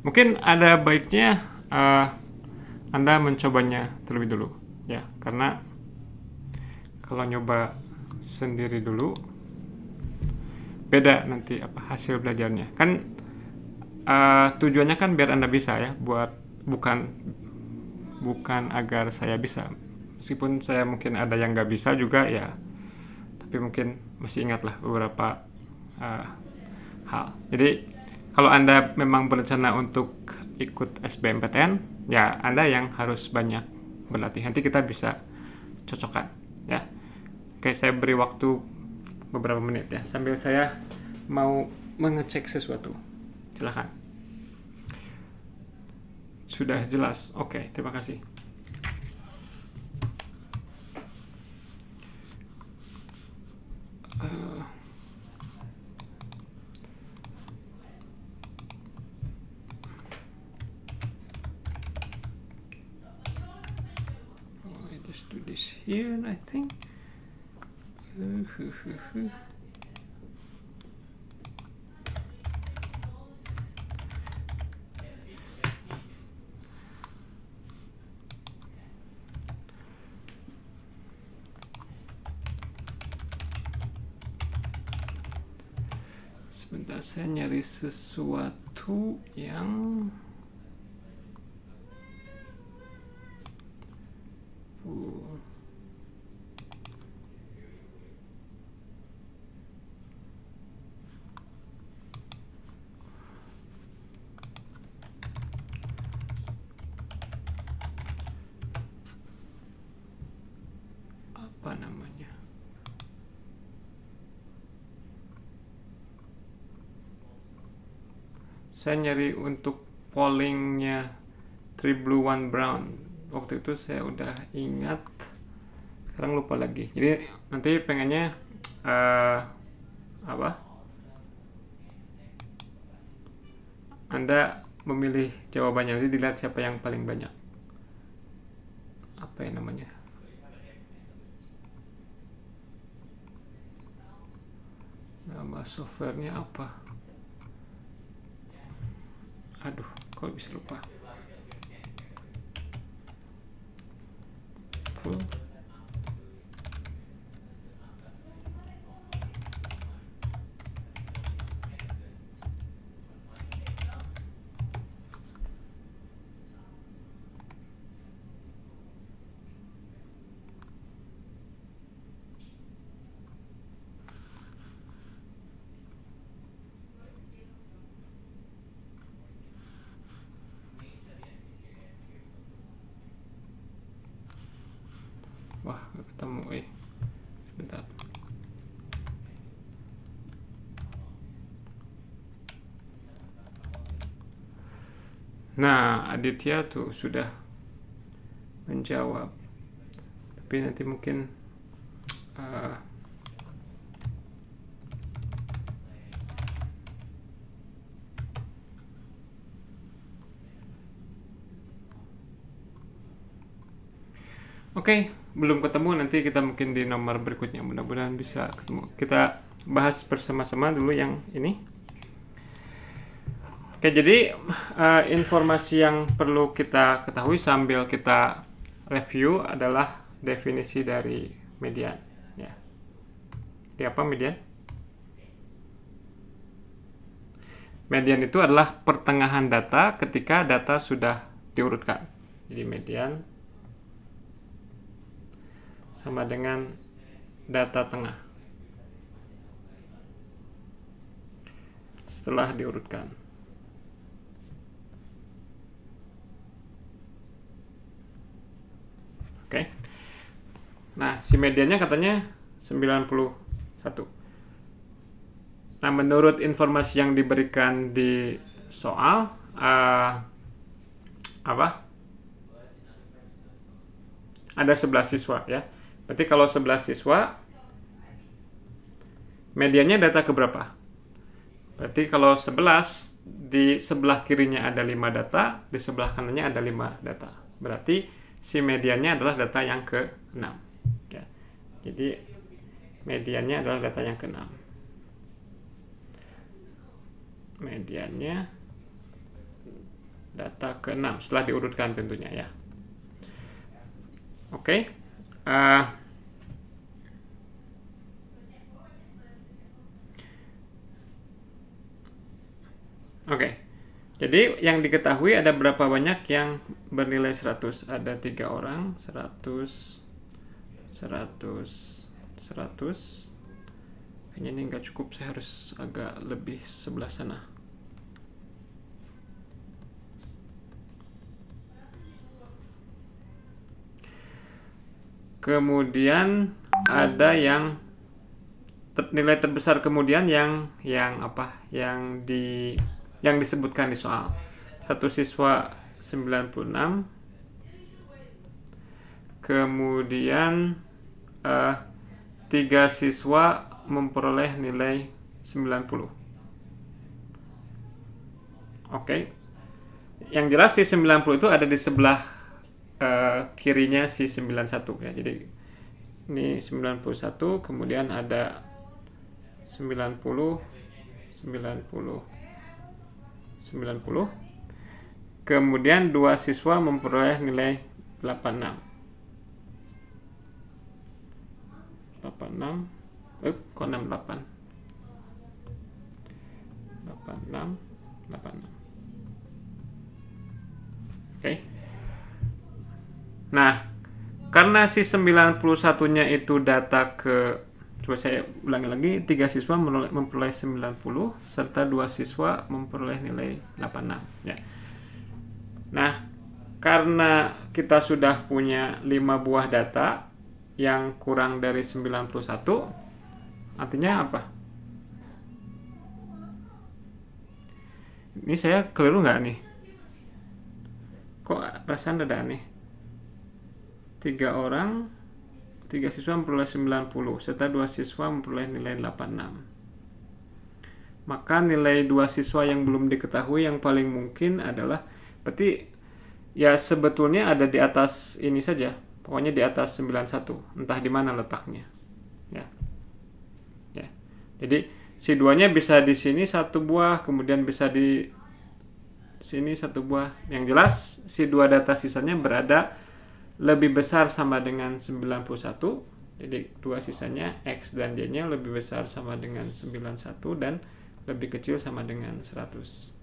Mungkin ada baiknya Anda mencobanya terlebih dulu, ya, karena kalau nyoba sendiri dulu beda nanti hasil belajarnya. Kan tujuannya kan biar Anda bisa, ya, bukan agar saya bisa. Meskipun saya mungkin ada yang nggak bisa juga, ya, tapi mungkin masih ingatlah beberapa hal. Jadi kalau Anda memang berencana untuk ikut SBMPTN, ya Anda yang harus banyak berlatih. Nanti kita bisa cocokkan, ya. Oke, saya beri waktu beberapa menit, ya, sambil saya mau mengecek sesuatu. Silakan. Sudah jelas? Oke, terima kasih. I just do this here, I think. Sebentar, saya nyari sesuatu yang apa namanya? Saya nyari untuk pollingnya 3 blue 1 brown. Waktu itu saya udah ingat, sekarang lupa lagi. Jadi nanti pengennya apa? Anda memilih jawabannya, nanti dilihat siapa yang paling banyak. Apa yang namanya? Nama softwarenya apa? Aduh, kok bisa lupa? Wah, gak ketemu. Sebentar. Nah, Aditya tuh sudah menjawab. Tapi nanti mungkin Oke, belum ketemu. Nanti kita mungkin di nomor berikutnya, mudah-mudahan bisa ketemu. Kita bahas bersama-sama dulu yang ini. Oke, jadi informasi yang perlu kita ketahui sambil kita review adalah definisi dari median, ya. Jadi apa median? Median itu adalah pertengahan data ketika data sudah diurutkan. Jadi median sama dengan data tengah setelah diurutkan. Oke. Nah, si mediannya katanya 91. Nah, menurut informasi yang diberikan di soal, ada 11 siswa, ya. Berarti kalau 11 siswa, mediannya data keberapa? Berarti kalau 11, di sebelah kirinya ada 5 data, di sebelah kanannya ada 5 data. Berarti si mediannya adalah data yang ke-6. Ya. Jadi mediannya adalah data yang ke-6. Mediannya data ke-6 setelah diurutkan tentunya ya. Oke. Oke. Jadi yang diketahui ada berapa banyak yang bernilai 100? Ada 3 orang, 100, 100, 100. Kayaknya ini nggak cukup, saya harus agak lebih sebelah sana. Kemudian ada yang nilai terbesar, kemudian yang apa? Yang disebutkan di soal. Satu siswa 96. Kemudian 3 siswa memperoleh nilai 90. Oke. Yang jelas si 90 itu ada di sebelah kirinya si 91 ya. Jadi ini 91, kemudian ada 90, 90, 90. Kemudian 2 siswa memperoleh nilai 86. 86. Kok 68? 86, 86. Oke. Nah, karena si 91-nya itu data ke, coba saya ulangi lagi, 3 siswa memperoleh 90 serta 2 siswa memperoleh nilai 86 ya. Nah, karena kita sudah punya 5 buah data yang kurang dari 91, artinya apa? Ini saya keliru nggak nih? Kok perasaan ada aneh? 3 orang, 3 siswa memperoleh 90 serta 2 siswa memperoleh nilai 86. Maka nilai 2 siswa yang belum diketahui yang paling mungkin adalah, berarti ya sebetulnya ada di atas ini saja, pokoknya di atas 91, entah di mana letaknya ya. Ya. Jadi si 2-nya bisa di sini 1 buah, kemudian bisa di sini 1 buah. Yang jelas si 2 data sisanya berada lebih besar sama dengan 91. Jadi 2 sisanya X dan Y-nya lebih besar sama dengan 91 dan lebih kecil sama dengan 100.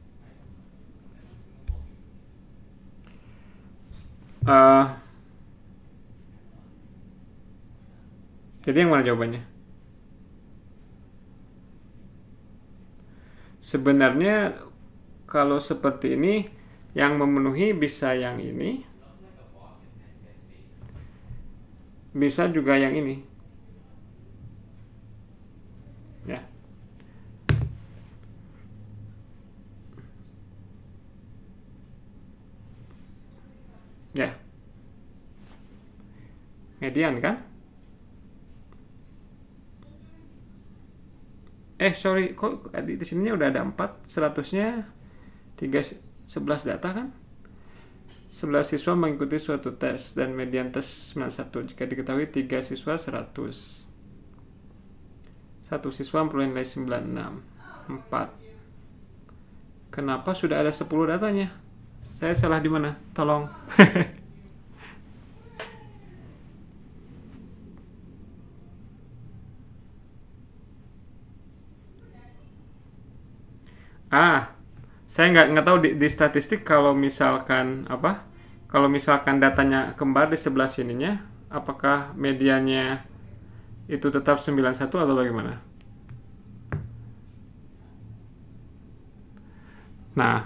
Jadi yang mana jawabannya? Sebenarnya kalau seperti ini, yang memenuhi bisa yang ini, bisa juga yang ini ya. Ya, median kan? Sorry, kok di sininya udah ada 4, 100-nya 11 data kan? 11 siswa mengikuti suatu tes dan median tes 91. Jika diketahui 3 siswa 100. 1 siswa memperoleh nilai 96. 4. Kenapa sudah ada 10 datanya? Saya salah di mana? Tolong. Saya nggak tahu di statistik kalau misalkan apa? Kalau misalkan datanya kembar di sebelah sininya, apakah mediannya itu tetap 91 atau bagaimana? Nah,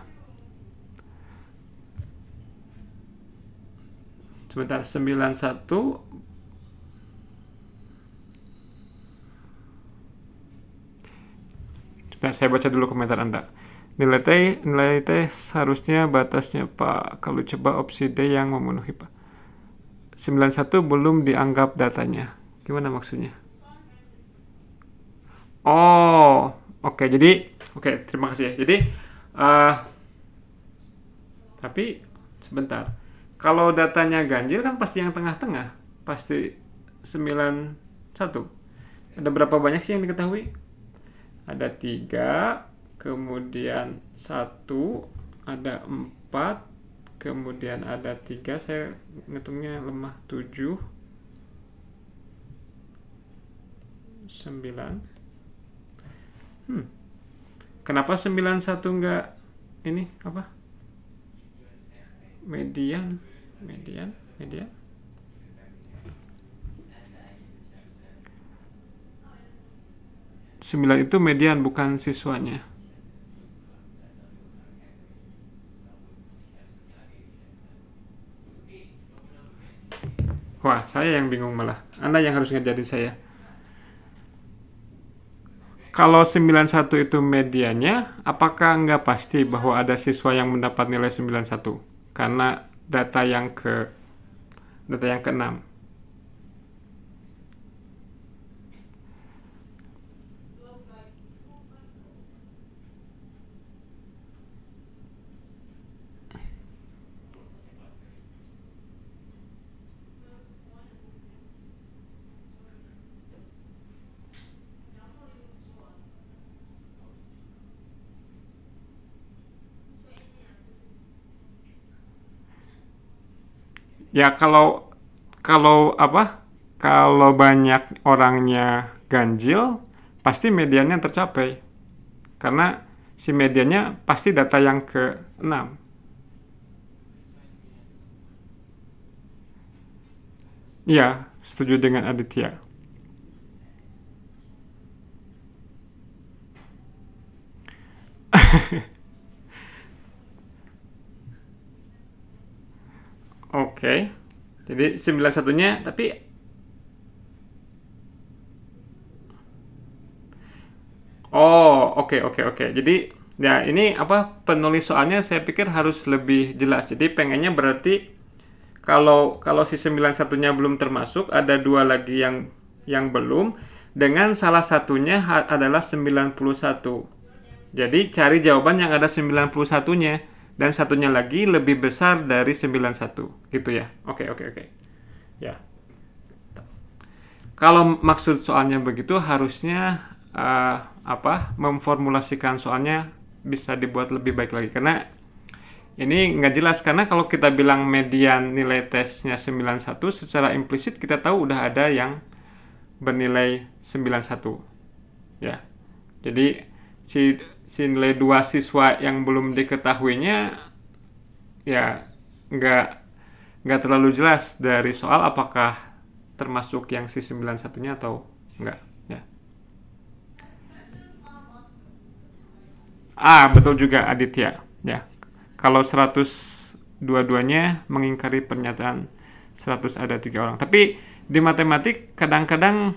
sebentar, 91. Saya baca dulu komentar Anda. Nilai T seharusnya batasnya Pak. Kalau coba opsi D yang memenuhi Pak. 91 belum dianggap datanya. Gimana maksudnya? Oh, oke. Jadi, terima kasih ya. Jadi, tapi sebentar. Kalau datanya ganjil kan pasti yang tengah-tengah. Pasti 91. Ada berapa banyak sih yang diketahui? Ada 3, kemudian 1, ada 4, kemudian ada 3, saya ngitungnya lemah 7, 9. Kenapa 91 enggak ini apa? Median. 9 itu median, bukan siswanya. Wah, saya yang bingung malah. Anda yang harus ngajarin saya. Kalau 91 itu mediannya, apakah nggak pasti bahwa ada siswa yang mendapat nilai 91? Karena data yang ke-6. Ya kalau apa? Kalau banyak orangnya ganjil, pasti mediannya tercapai. Karena si mediannya pasti data yang ke-6. Ya, setuju dengan Aditya. Oke. Jadi 91-nya, tapi oke. Jadi ya ini apa, penulis soalnya saya pikir harus lebih jelas. Jadi pengennya berarti kalau si 91-nya belum termasuk, ada 2 lagi yang belum, dengan salah satunya adalah 91. Jadi cari jawaban yang ada 91-nya dan satunya lagi lebih besar dari 91. Gitu ya. Oke. Ya. Kalau maksud soalnya begitu, harusnya memformulasikan soalnya bisa dibuat lebih baik lagi, karena ini nggak jelas. Karena kalau kita bilang median nilai tesnya 91, secara implisit kita tahu udah ada yang bernilai 91 ya. Jadi si nilai 2 siswa yang belum diketahuinya ya nggak terlalu jelas dari soal apakah termasuk yang si 91-nya atau enggak ya. Betul juga Aditya ya. Kalau 100 dua-duanya mengingkari pernyataan 100 ada 3 orang. Tapi di matematik kadang-kadang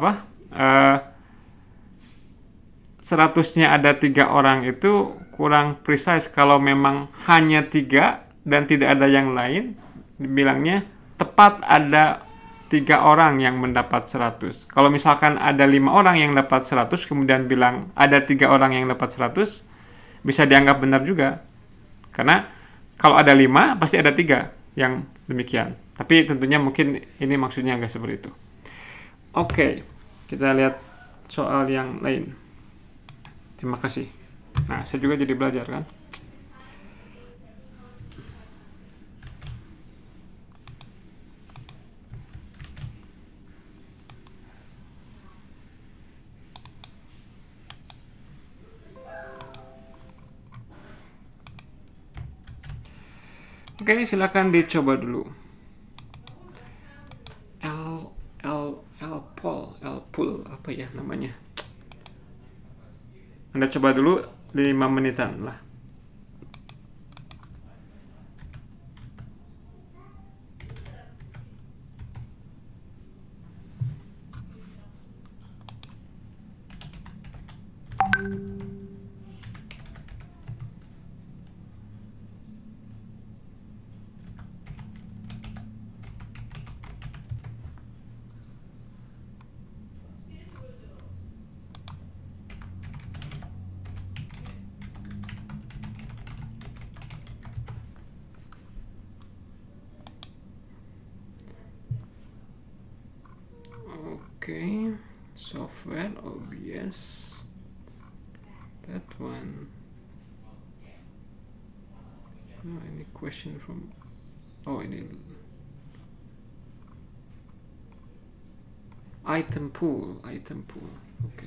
100-nya ada 3 orang itu kurang precise. Kalau memang hanya 3 dan tidak ada yang lain, dibilangnya tepat ada 3 orang yang mendapat 100. Kalau misalkan ada 5 orang yang dapat 100, kemudian bilang ada 3 orang yang dapat 100, bisa dianggap benar juga. Karena kalau ada 5, pasti ada 3 yang demikian. Tapi tentunya mungkin ini maksudnya nggak seperti itu. Oke, kita lihat soal yang lain. Terima kasih. Nah, saya juga jadi belajar kan. Oke, silakan dicoba dulu. Pool apa ya namanya? Anda coba dulu 5 menitan lah. Oke, software OBS, that one. Nah, ini question from, oh ini item pool, oke.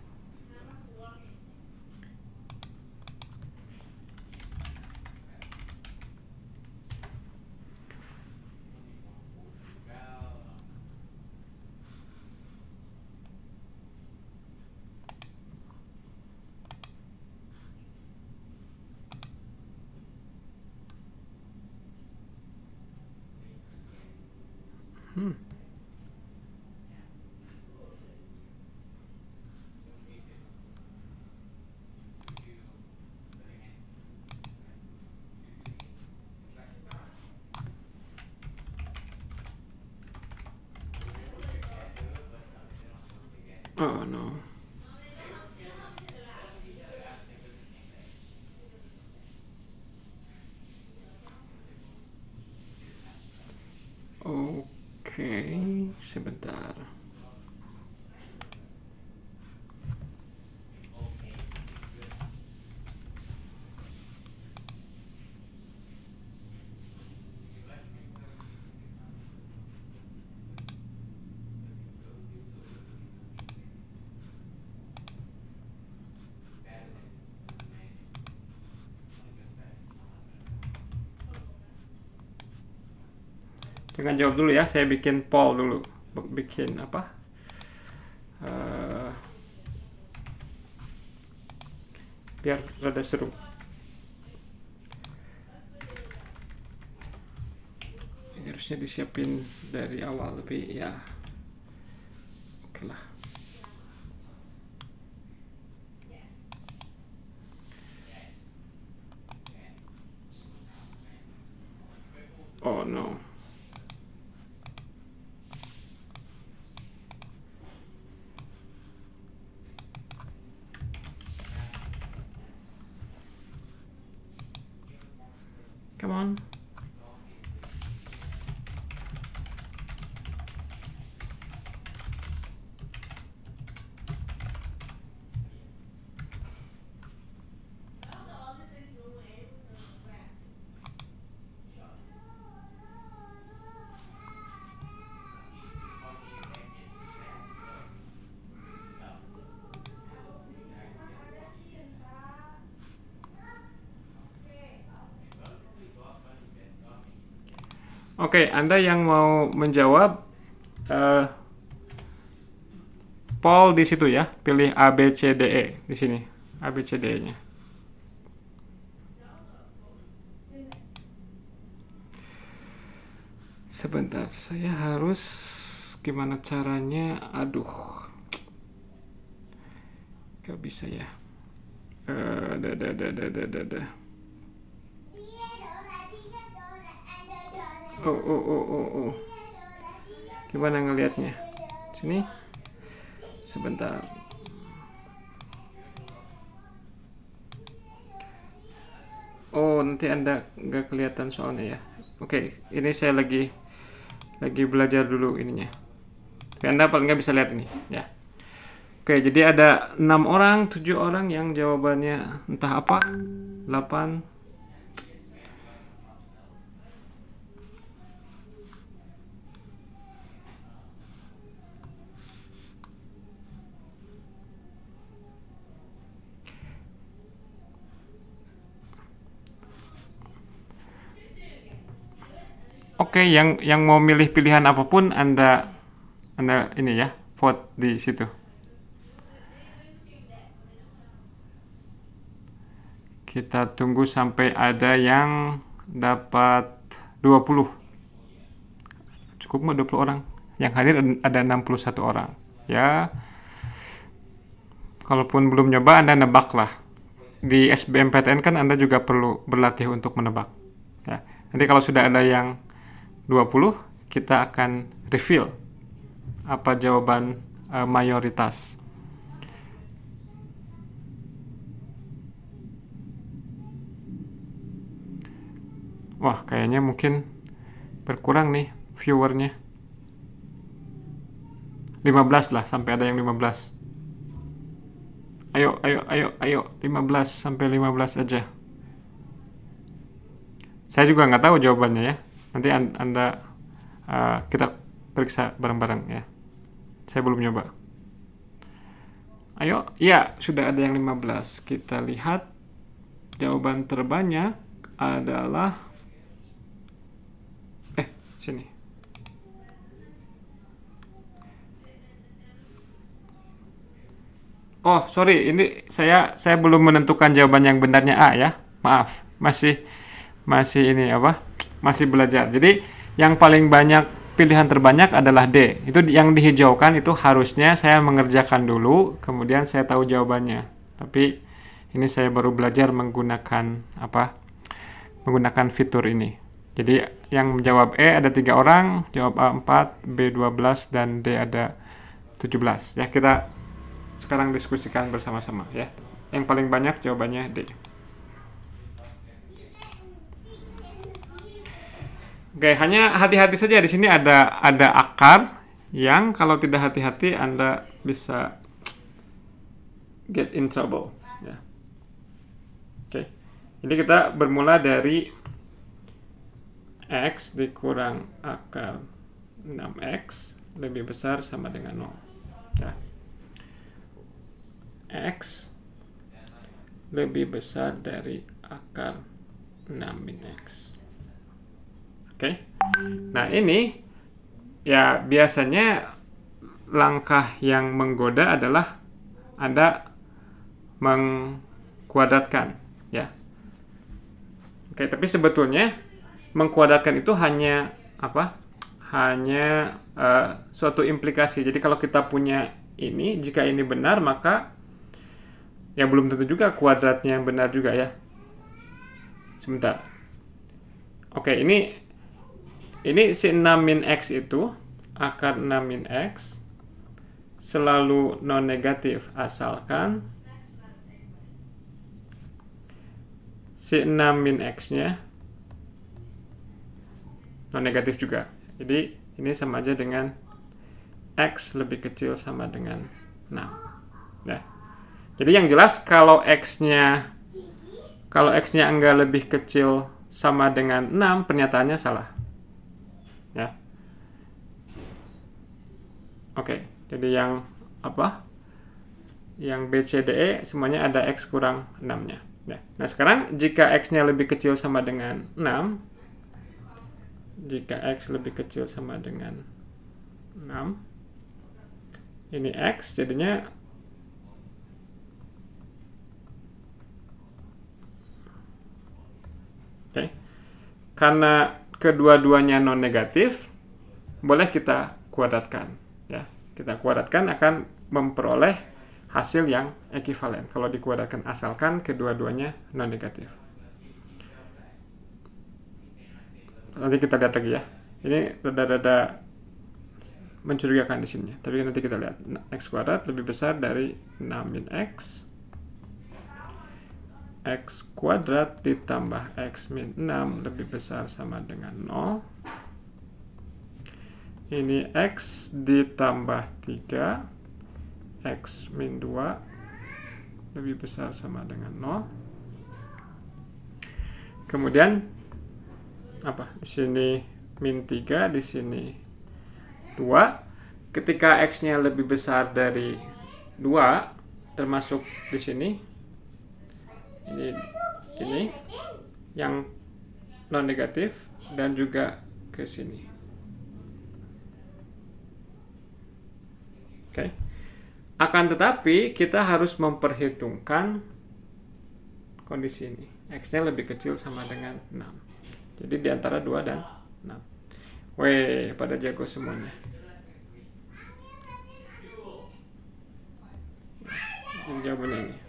Oh no. Oke, sebentar. Jangan jawab dulu ya, saya bikin poll dulu. Bikin apa? Biar rada seru. Ini harusnya disiapin dari awal, tapi ya oke lah. Oh no. Come on. Oke, Anda yang mau menjawab poll di situ ya, pilih A B C D E di sini, A B C D E-nya. Sebentar, saya harus gimana caranya? Aduh, gak bisa ya. Oh. Gimana ngelihatnya? Sini. Sebentar. Oh, nanti Anda nggak kelihatan soalnya ya. Oke, ini saya lagi belajar dulu ininya. Oke, Anda paling nggak bisa lihat ini ya. Oke, jadi ada 6 orang, 7 orang yang jawabannya entah apa. 8. Oke, yang mau milih pilihan apapun Anda ini ya, vote di situ. Kita tunggu sampai ada yang dapat 20. Cukup nggak 20 orang? Yang hadir ada 61 orang. Ya, kalaupun belum nyoba Anda nebak lah. Di SBMPTN kan Anda juga perlu berlatih untuk menebak. Ya. Nanti kalau sudah ada yang 20, kita akan reveal apa jawaban mayoritas. Wah, kayaknya mungkin berkurang nih viewernya. 15 lah, sampai ada yang 15. Ayo, 15 sampai 15 aja. Saya juga nggak tahu jawabannya ya. Nanti Anda kita periksa bareng-bareng ya. Saya belum nyoba. Ayo, ya sudah ada yang 15. Kita lihat jawaban terbanyak adalah sini. Oh, sorry, ini saya belum menentukan jawaban yang benarnya A ya. Maaf, masih ini apa? Masih belajar. Jadi yang paling banyak pilihan terbanyak adalah D. Itu yang dihijaukan itu harusnya saya mengerjakan dulu, kemudian saya tahu jawabannya. Tapi ini saya baru belajar menggunakan apa? Menggunakan fitur ini. Jadi yang menjawab E ada 3 orang, jawab A 4, B 12 dan D ada 17. Ya, kita sekarang diskusikan bersama-sama ya. Yang paling banyak jawabannya D. Oke, hanya hati-hati saja di sini ada akar yang kalau tidak hati-hati Anda bisa get in trouble ya. Oke. Jadi kita bermula dari X dikurang akar 6X lebih besar sama dengan 0 ya. X lebih besar dari akar 6 min X. Oke. Nah, ini ya biasanya langkah yang menggoda adalah Anda mengkuadratkan ya. Oke, tapi sebetulnya mengkuadratkan itu hanya apa? Hanya suatu implikasi. Jadi kalau kita punya ini, jika ini benar maka ya belum tentu juga kuadratnya benar juga ya. Sebentar. Oke, ini si 6 min X itu, akar 6 min X selalu non-negatif asalkan si 6 min X-nya non-negatif juga. Jadi ini sama aja dengan X lebih kecil sama dengan 6 ya. Jadi yang jelas kalau X-nya enggak lebih kecil sama dengan 6, pernyataannya salah ya. Oke, jadi yang apa? Yang B, C, D, E semuanya ada X kurang 6-nya ya. Nah, sekarang jika X-nya lebih kecil sama dengan 6, jika X lebih kecil sama dengan 6, ini X jadinya oke. Karena kedua-duanya non-negatif, boleh kita kuadratkan ya. Kita kuadratkan akan memperoleh hasil yang ekivalen kalau dikuadratkan, asalkan kedua-duanya non-negatif. Nanti kita lihat lagi ya. Ini rada-rada mencurigakan di sini, tapi nanti kita lihat. X kuadrat lebih besar dari 6 min X. X kuadrat ditambah X min 6 lebih besar sama dengan 0. Ini X ditambah 3 X min 2 lebih besar sama dengan 0. Kemudian apa? Di sini min 3, di sini 2. Ketika X-nya lebih besar dari 2, termasuk di sini ini yang non negatif dan juga ke sini. Oke. Akan tetapi kita harus memperhitungkan kondisi ini. X-nya lebih kecil sama dengan 6. Jadi di antara 2 dan 6. Weh, pada jago semuanya. Ini jawabannya ini.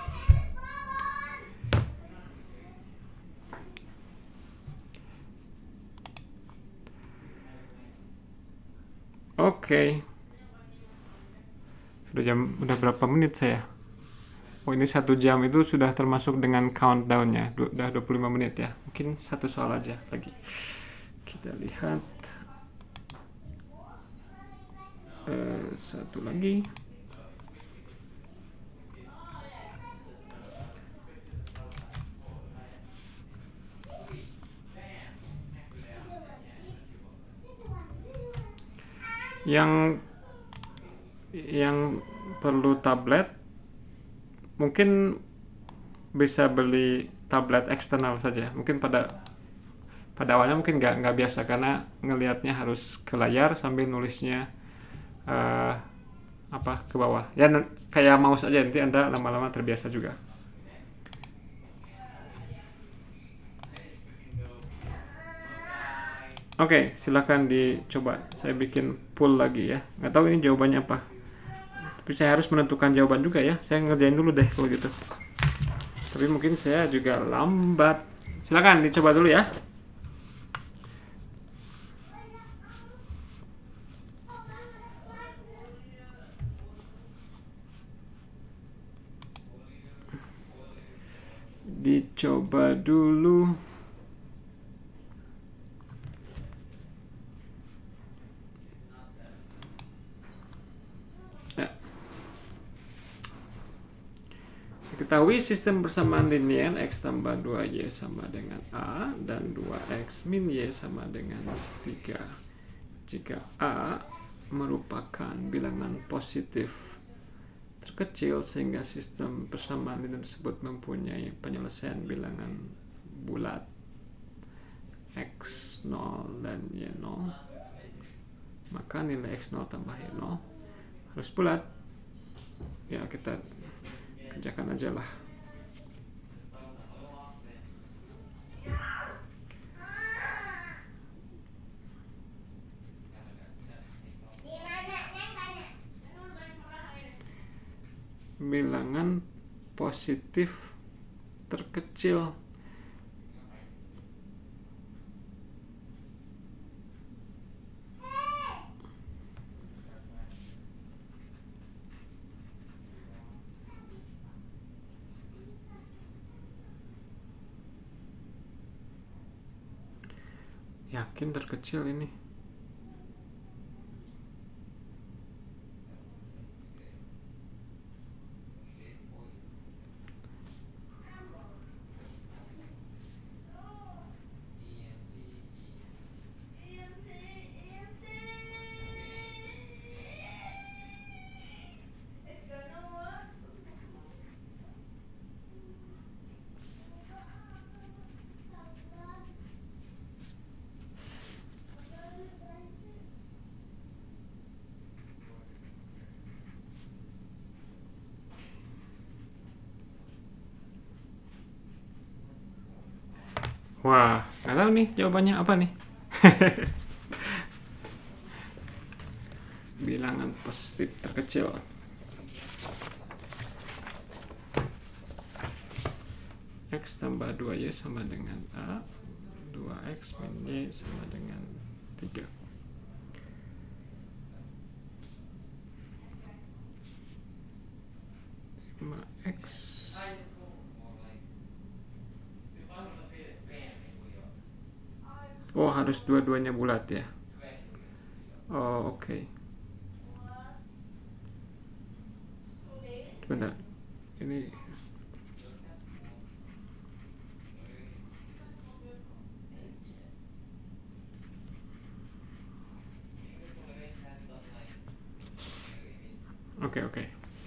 Oke. Udah berapa menit saya? Oh, ini 1 jam itu sudah termasuk dengan countdown-nya. Udah 25 menit ya. Mungkin satu soal aja lagi. Kita lihat. Satu lagi. yang perlu tablet mungkin bisa beli tablet eksternal saja. Mungkin pada awalnya mungkin nggak biasa karena ngelihatnya harus ke layar sambil nulisnya ke bawah. Ya kayak mouse aja, nanti Anda lama-lama terbiasa juga. Oke, silakan dicoba. Saya bikin poll lagi ya. Nggak tahu ini jawabannya apa. Tapi saya harus menentukan jawaban juga ya. Saya ngerjain dulu deh kalau gitu. Tapi mungkin saya juga lambat. Silakan dicoba dulu ya. Dicoba dulu. Ketahui sistem persamaan linear X tambah 2Y sama dengan A dan 2X min Y sama dengan 3 jika A merupakan bilangan positif terkecil sehingga sistem persamaan linear tersebut mempunyai penyelesaian bilangan bulat X0 dan Y0, maka nilai X0 tambah Y0 harus bulat. Ya, kita kerjakan aja lah. Bilangan positif terkecil. Yakin terkecil ini? Wah, nggak tahu nih jawabannya apa nih. Bilangan positif terkecil. X tambah 2Y sama dengan A, 2X min Y sama dengan 3. X harus dua-duanya bulat ya. Oh, oke. Bentar. Ini Oke.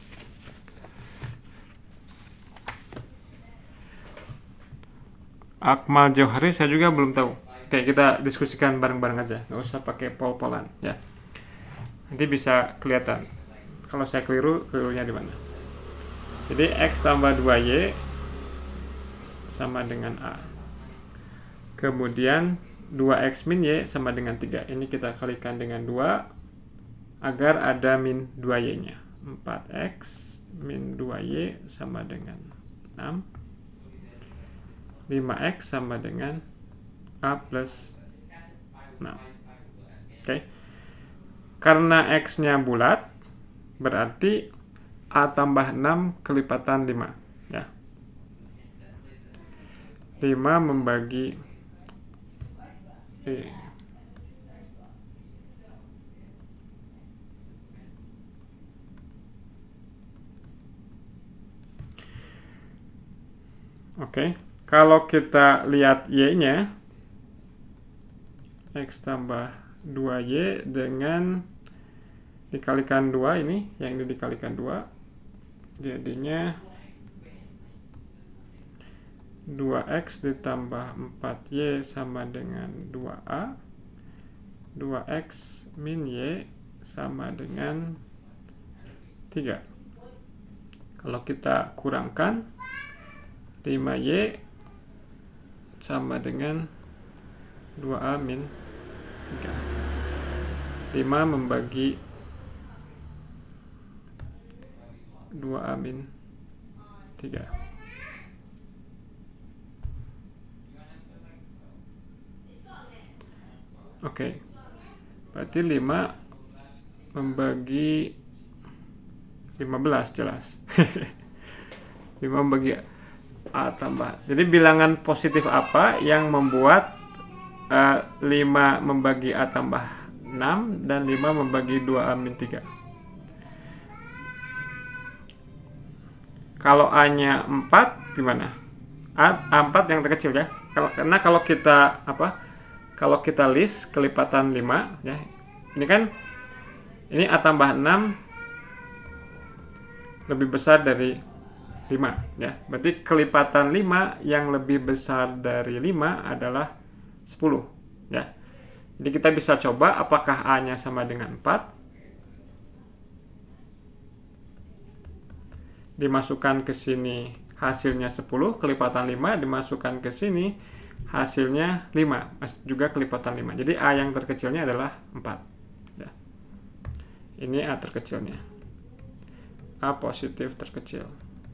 Akmal Johari saya juga belum tahu. Oke, kita diskusikan bareng-bareng aja, nggak usah pakai pol-polan ya. Nanti bisa kelihatan kalau saya kelirunya di mana. Jadi X tambah 2Y sama dengan A. Kemudian 2X min Y sama dengan 3. Ini kita kalikan dengan 2 agar ada min 2Y-nya. 4X min 2Y sama dengan 6. 5X sama dengan A plus 6. Oke. Karena X-nya bulat, berarti A tambah 6 kelipatan 5. Ya. 5 membagi Oke. Kalau kita lihat Y-nya, X tambah 2Y dengan dikalikan 2 ini, yang ini dikalikan 2, jadinya 2x ditambah 4y sama dengan 2a, 2x min y sama dengan 3. Kalau kita kurangkan, 5y sama dengan 2a min 3. 5 membagi 2a min 3. Oke. Berarti 5 membagi 15 jelas. 5 membagi a tambah. Jadi bilangan positif apa yang membuat 5 membagi a tambah 6 dan 5 membagi 2a min 3? Kalau a-nya 4 gimana? A4 yang terkecil ya. Karena kalau kita kalau kita list kelipatan 5 ya. Ini kan ini a tambah 6 lebih besar dari 5 ya. Berarti kelipatan 5 yang lebih besar dari 5 adalah 10 ya. Jadi kita bisa coba apakah a-nya sama dengan 4. Dimasukkan ke sini hasilnya 10, kelipatan 5 dimasukkan ke sini hasilnya 5, juga kelipatan 5. Jadi a yang terkecilnya adalah 4 ya. Ini a terkecilnya, a positif terkecil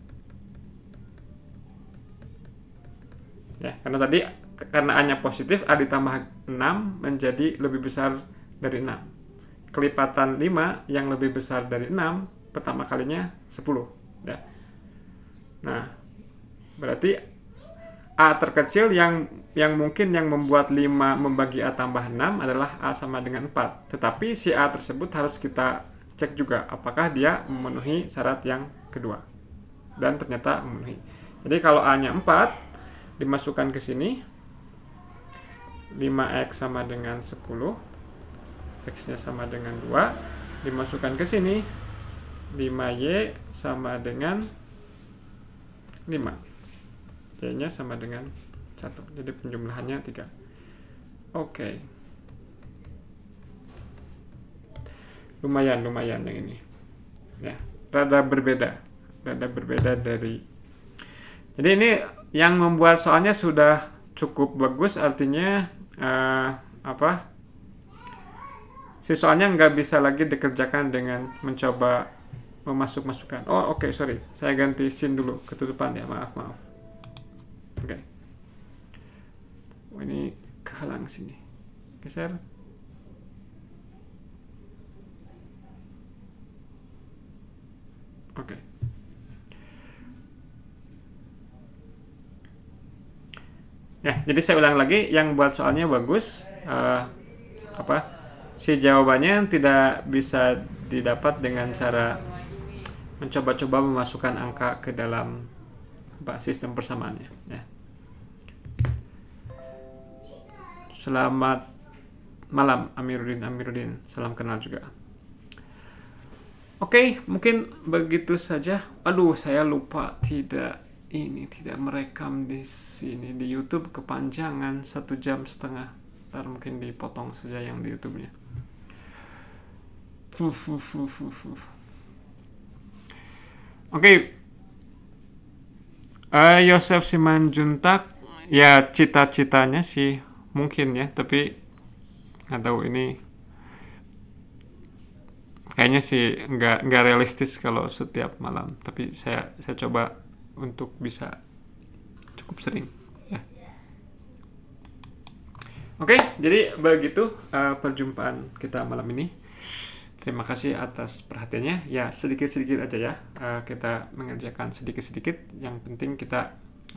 ya, karena a-nya positif, a ditambah 6 menjadi lebih besar dari 6. Kelipatan 5 yang lebih besar dari 6 pertama kalinya 10 ya. Nah, berarti a terkecil yang mungkin yang membuat 5 membagi a tambah 6 adalah a sama dengan 4. Tetapi si a tersebut harus kita cek juga apakah dia memenuhi syarat yang kedua. Dan ternyata memenuhi. Jadi kalau a-nya 4 dimasukkan ke sini, 5x sama dengan 10, x-nya sama dengan 2, dimasukkan ke sini, 5y sama dengan 5, y-nya sama dengan 1, jadi penjumlahannya 3. Oke. Lumayan yang ini ya, rada berbeda dari. Jadi ini yang membuat soalnya sudah cukup bagus, artinya si soalnya nggak bisa lagi dikerjakan dengan mencoba memasukkan. Oh oke, sorry, saya ganti scene dulu, ketutupan ya, maaf. Oke. Oh, ini kehalang sini, geser. Oke. Ya, jadi saya ulang lagi, yang buat soalnya bagus, si jawabannya tidak bisa didapat dengan cara mencoba-coba memasukkan angka ke dalam sistem persamaannya ya. Selamat malam Amiruddin, salam kenal juga. Oke, mungkin begitu saja. Aduh, saya lupa tidak merekam di sini di YouTube, kepanjangan 1,5 jam. Ntar mungkin dipotong saja yang di YouTube-nya. Oke. Yosef Simanjuntak, ya cita-citanya sih mungkin ya, tapi nggak tahu, ini kayaknya sih nggak realistis kalau setiap malam, tapi saya coba untuk bisa cukup sering ya. Oke, jadi begitu perjumpaan kita malam ini. Terima kasih atas perhatiannya. Ya, sedikit-sedikit aja ya. Kita mengerjakan sedikit-sedikit. Yang penting kita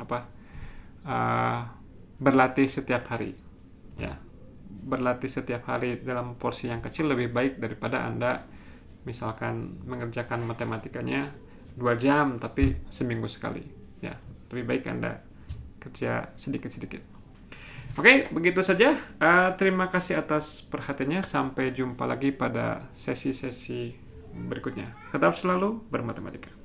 berlatih setiap hari. Ya, berlatih setiap hari dalam porsi yang kecil lebih baik daripada Anda misalkan mengerjakan matematikanya 2 jam tapi seminggu sekali. Ya, lebih baik Anda kerja sedikit-sedikit. Oke, begitu saja. Terima kasih atas perhatiannya. Sampai jumpa lagi pada sesi-sesi berikutnya. Tetap selalu bermatematika.